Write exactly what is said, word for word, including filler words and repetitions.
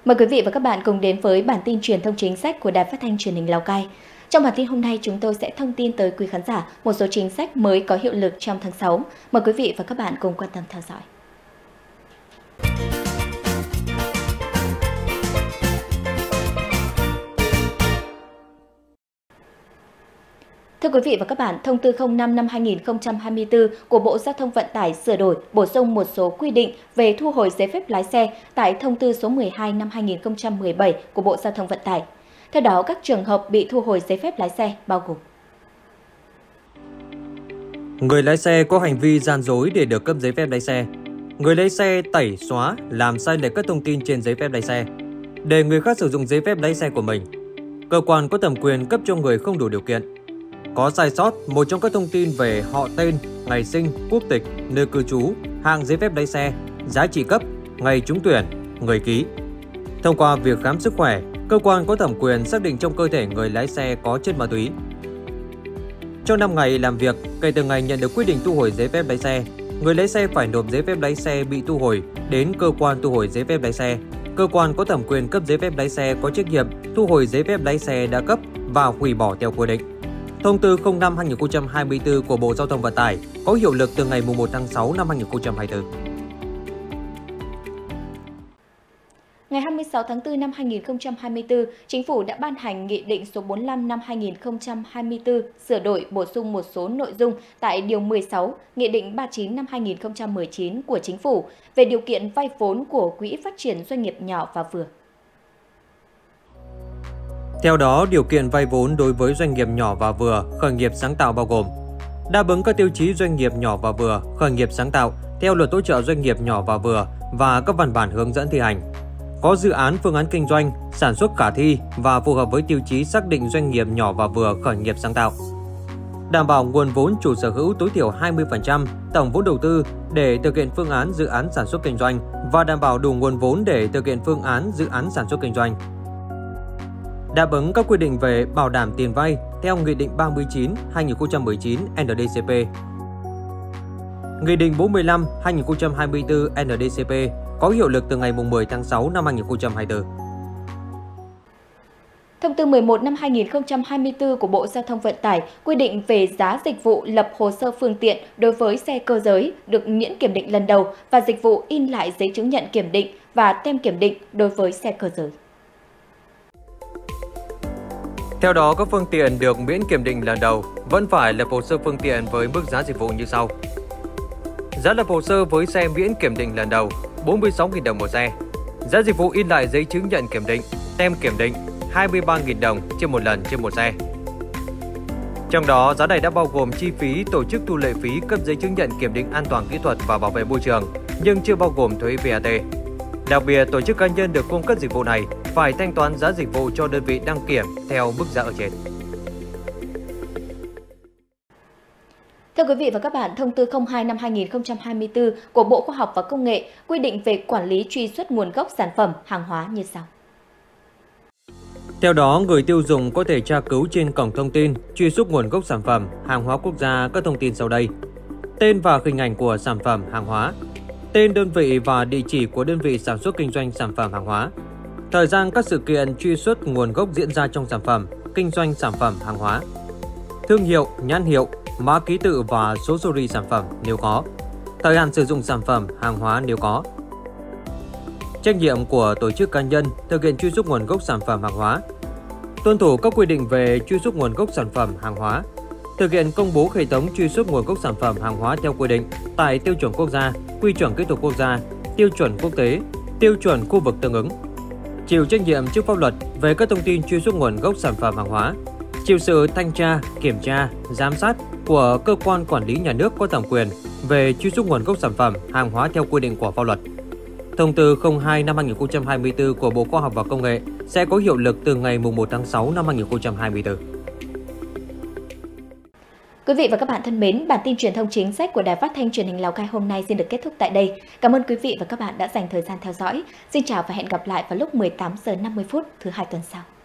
Mời quý vị và các bạn cùng đến với bản tin truyền thông chính sách của Đài Phát thanh Truyền hình Lào Cai. Trong bản tin hôm nay, chúng tôi sẽ thông tin tới quý khán giả một số chính sách mới có hiệu lực trong tháng sáu. Mời quý vị và các bạn cùng quan tâm theo dõi. Thưa quý vị và các bạn, Thông tư không năm năm hai nghìn không trăm hai mươi tư của Bộ Giao thông Vận tải sửa đổi, bổ sung một số quy định về thu hồi giấy phép lái xe tại Thông tư số mười hai năm hai nghìn không trăm mười bảy của Bộ Giao thông Vận tải. Theo đó, các trường hợp bị thu hồi giấy phép lái xe bao gồm: người lái xe có hành vi gian dối để được cấp giấy phép lái xe, người lái xe tẩy xóa, làm sai lệch các thông tin trên giấy phép lái xe, để người khác sử dụng giấy phép lái xe của mình, cơ quan có thẩm quyền cấp cho người không đủ điều kiện, có sai sót một trong các thông tin về họ tên, ngày sinh, quốc tịch, nơi cư trú, hạng giấy phép lái xe, giá trị cấp, ngày trúng tuyển, người ký. Thông qua việc khám sức khỏe, cơ quan có thẩm quyền xác định trong cơ thể người lái xe có chất ma túy. Trong năm ngày làm việc kể từ ngày nhận được quyết định thu hồi giấy phép lái xe, người lái xe phải nộp giấy phép lái xe bị thu hồi đến cơ quan thu hồi giấy phép lái xe. Cơ quan có thẩm quyền cấp giấy phép lái xe có trách nhiệm thu hồi giấy phép lái xe đã cấp và hủy bỏ theo quy định. Thông tư không năm hai nghìn không trăm hai mươi tư của Bộ Giao thông Vận tải có hiệu lực từ ngày mùng một tháng sáu năm hai nghìn không trăm hai mươi tư. Ngày hai mươi sáu tháng tư năm hai nghìn không trăm hai mươi tư, Chính phủ đã ban hành Nghị định số bốn mươi lăm năm hai nghìn không trăm hai mươi tư sửa đổi bổ sung một số nội dung tại Điều mười sáu, Nghị định ba mươi chín năm hai nghìn không trăm mười chín của Chính phủ về điều kiện vay vốn của Quỹ Phát triển Doanh nghiệp nhỏ và vừa. Theo đó, điều kiện vay vốn đối với doanh nghiệp nhỏ và vừa, khởi nghiệp sáng tạo bao gồm: đáp ứng các tiêu chí doanh nghiệp nhỏ và vừa, khởi nghiệp sáng tạo theo Luật hỗ trợ doanh nghiệp nhỏ và vừa và các văn bản hướng dẫn thi hành, có dự án phương án kinh doanh, sản xuất khả thi và phù hợp với tiêu chí xác định doanh nghiệp nhỏ và vừa khởi nghiệp sáng tạo, đảm bảo nguồn vốn chủ sở hữu tối thiểu hai mươi phần trăm tổng vốn đầu tư để thực hiện phương án dự án sản xuất kinh doanh và đảm bảo đủ nguồn vốn để thực hiện phương án dự án sản xuất kinh doanh, đáp ứng các quy định về bảo đảm tiền vay theo Nghị định ba mươi chín hai nghìn không trăm mười chín N D C P, Nghị định bốn mươi lăm hai nghìn không trăm hai mươi tư N D C P có hiệu lực từ ngày mười tháng sáu năm hai nghìn không trăm hai mươi tư. Thông tư mười một năm hai nghìn không trăm hai mươi tư của Bộ Giao thông Vận tải quy định về giá dịch vụ lập hồ sơ phương tiện đối với xe cơ giới được miễn kiểm định lần đầu và dịch vụ in lại giấy chứng nhận kiểm định và tem kiểm định đối với xe cơ giới. Theo đó, các phương tiện được miễn kiểm định lần đầu vẫn phải lập hồ sơ phương tiện với mức giá dịch vụ như sau. Giá lập hồ sơ với xe miễn kiểm định lần đầu bốn mươi sáu nghìn đồng một xe. Giá dịch vụ in lại giấy chứng nhận kiểm định, tem kiểm định hai mươi ba nghìn đồng trên một lần trên một xe. Trong đó, giá này đã bao gồm chi phí tổ chức thu lệ phí cấp giấy chứng nhận kiểm định an toàn kỹ thuật và bảo vệ môi trường, nhưng chưa bao gồm thuế V A T. Đặc biệt, tổ chức cá nhân được cung cấp dịch vụ này phải thanh toán giá dịch vụ cho đơn vị đăng kiểm theo mức giá ở trên. Thưa quý vị và các bạn, Thông tư không hai năm hai nghìn không trăm hai mươi tư của Bộ Khoa học và Công nghệ quy định về quản lý truy xuất nguồn gốc sản phẩm, hàng hóa như sau. Theo đó, người tiêu dùng có thể tra cứu trên cổng thông tin truy xuất nguồn gốc sản phẩm, hàng hóa quốc gia các thông tin sau đây: tên và hình ảnh của sản phẩm, hàng hóa, tên đơn vị và địa chỉ của đơn vị sản xuất kinh doanh sản phẩm hàng hóa, thời gian các sự kiện truy xuất nguồn gốc diễn ra trong sản phẩm, kinh doanh sản phẩm hàng hóa, thương hiệu, nhãn hiệu, mã ký tự và số series sản phẩm nếu có, thời hạn sử dụng sản phẩm hàng hóa nếu có. Trách nhiệm của tổ chức cá nhân thực hiện truy xuất nguồn gốc sản phẩm hàng hóa: tuân thủ các quy định về truy xuất nguồn gốc sản phẩm hàng hóa, thực hiện công bố hệ thống truy xuất nguồn gốc sản phẩm hàng hóa theo quy định tại tiêu chuẩn quốc gia, quy chuẩn kỹ thuật quốc gia, tiêu chuẩn quốc tế, tiêu chuẩn khu vực tương ứng, chịu trách nhiệm trước pháp luật về các thông tin truy xuất nguồn gốc sản phẩm hàng hóa, chịu sự thanh tra, kiểm tra, giám sát của cơ quan quản lý nhà nước có thẩm quyền về truy xuất nguồn gốc sản phẩm hàng hóa theo quy định của pháp luật. Thông tư không hai năm hai nghìn không trăm hai mươi tư của Bộ Khoa học và Công nghệ sẽ có hiệu lực từ ngày mùng một tháng sáu năm hai nghìn không trăm hai mươi tư. Quý vị và các bạn thân mến, bản tin truyền thông chính sách của Đài Phát thanh Truyền hình Lào Cai hôm nay xin được kết thúc tại đây. Cảm ơn quý vị và các bạn đã dành thời gian theo dõi. Xin chào và hẹn gặp lại vào lúc mười tám giờ năm mươi phút thứ hai tuần sau.